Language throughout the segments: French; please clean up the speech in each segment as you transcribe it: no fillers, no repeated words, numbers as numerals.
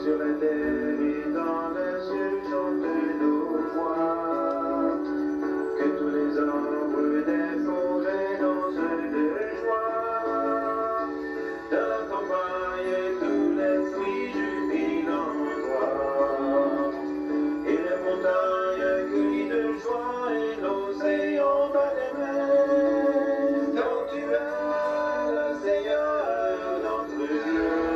sur la terre et dans les cieux chantent nos voix, que tous les arbres des forêts dansent de joie, dans la campagne tous les fruits jubilent en toi, et les montagnes crient de joie et l'océan bat des mains, quand tu es le Seigneur d'entre eux.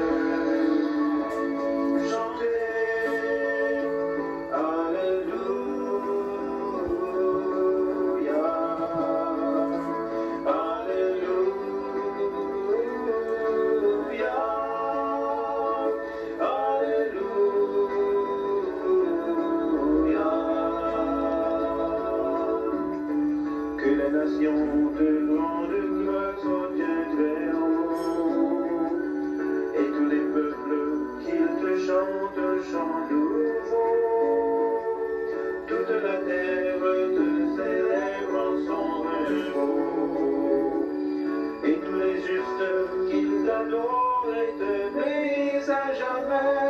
Que les nations de grande gloire soutiennent très haut, et tous les peuples qu'ils te chantent un chant nouveau. Toute la terre te célèbre en son repos, et tous les justes qu'ils t'adorent et te bénissent à jamais.